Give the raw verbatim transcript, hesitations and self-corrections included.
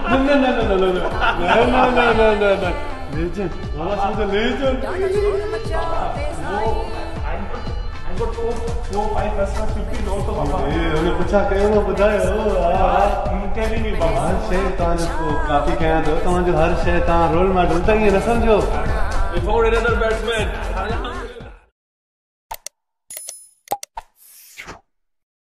no, no, no, no, no, no, no, no, no, no, no. Legend. Malas was a legend. I got four, four, five restaurants, fifteen also, Baba. Hey, उन्हें पूछा कहीं वो बताए हो? हाँ, telling me, Baba. हर शे तान जो काफी कहना तो तान जो हर शे तान रोल मॉडल तक ये न समझो. We found another batsman.